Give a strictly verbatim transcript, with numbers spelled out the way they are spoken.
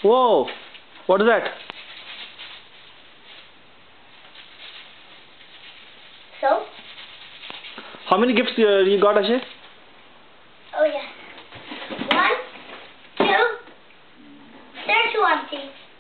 Whoa! What is that? So? How many gifts uh, you got, Aashay? Oh yeah. One, two, there's two empty.